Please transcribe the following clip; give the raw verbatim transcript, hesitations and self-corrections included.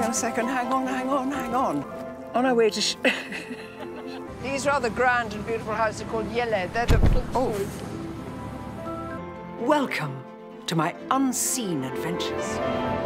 on a second. Hang on, hang on, hang on. On our way to... Sh These rather grand and beautiful houses are called Yele. They're the... Oh. Welcome to my unseen adventures.